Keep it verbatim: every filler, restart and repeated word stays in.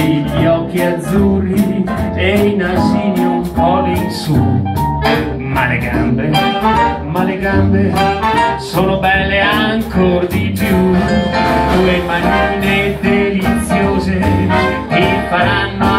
e gli occhi azzurri e i nasini un po' in su. Ma le gambe, ma le gambe sono belle ancor di più, due manine deliziose che faranno